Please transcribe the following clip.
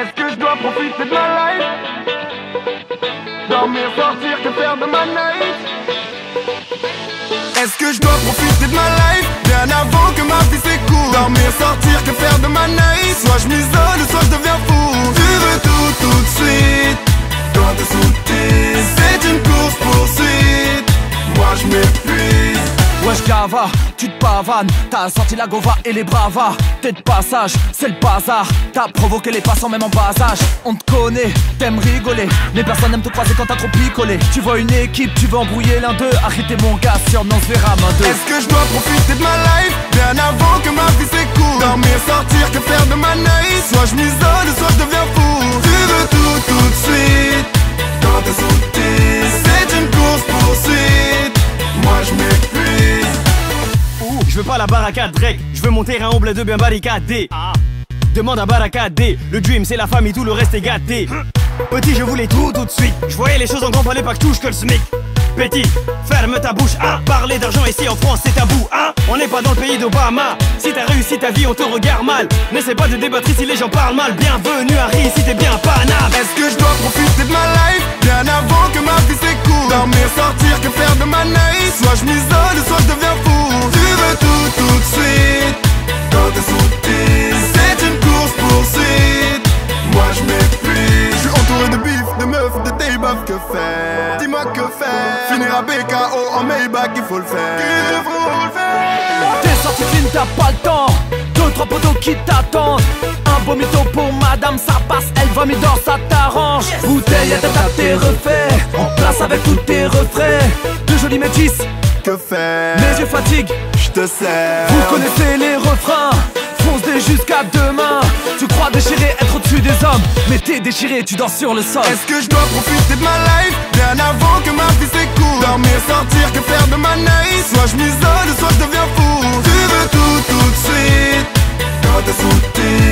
Est-ce que je dois profiter de ma life? Dormir, sortir, que faire de ma night? Est-ce que je dois profiter de ma life bien avant que ma vie s'écoule? Dormir, sortir, que faire de ma night? Soit je m'isole, soit je deviens fou. Tu veux tout de suite, toi te sauter. C'est une course poursuite, moi je m'épuise. Wesh Gava, tu te pavanes, t'as senti la gova et les bravas. T'es de passage, c'est le bazar. T'as provoqué les passants même en bas âge. On te connaît, t'aimes rigoler, mais personne n'aime te croiser quand t'as trop picolé. Tu vois une équipe, tu veux embrouiller l'un d'eux. Arrêtez mon gars, sûrement on se verra main d'eux. Est-ce que je dois profiter de ma life bien avant que ma vie s'écoule? Dormir, sortir, que faire de ma night? Soit je m'isole, soit je deviens fou. Tu veux tout de suite, quand t'es sauté. C'est une course poursuite, moi je m'épuise. Je veux pas la barricade Drake, je veux mon terrain au bled de bien barricadé. Demande à barricadé, le dream c'est la famille, tout le reste est gâté. Petit je voulais tout de suite, je voyais les choses en grand, fallait pas que je touche que le SMIC. Petit, ferme ta bouche, hein. Parler d'argent ici en France c'est tabou, hein. On n'est pas dans le pays d'Obama. Si t'as réussi ta vie on te regarde mal. N'essaie pas de débattre ici les gens parlent mal. Bienvenue Harry si t'es bien Paname. Est-ce que je dois profiter de ma life bien avant que ma vie s'écoule? Dormir, sortir, que faire de ma night? Soit je m'isole, soit je deviens fou. Tu veux tout de suite, quand t'es sauté. C'est une course poursuite, moi je m'épuise. Je suis entouré de bif, de meufs, de tailbaf, que faire? Dis-moi que faire? Finir à BKO en Maybach, il faut le faire. Il faut le faire. T'es sorti clean, t'as pas le temps. Deux, trois poteaux qui t'attendent. Un beau mytho pour madame, ça passe, elle va mi d'or, ça t'arrange. Bouteille à ta table, t'es refait. En place avec tous tes refrains. De jolis métis, Que faire? mes yeux fatiguent. Je te sers. Vous connaissez les refrains, fonce-les jusqu'à demain. Tu crois déchirer, être au-dessus des hommes, mais t'es déchiré, tu danses sur le sol. Est-ce que je dois profiter de ma life bien avant que ma vie s'écoule? Dormir, sortir, que faire de ma night? Soit je m'isole, soit je deviens fou. Tu veux tout de suite, quand t'es sauté.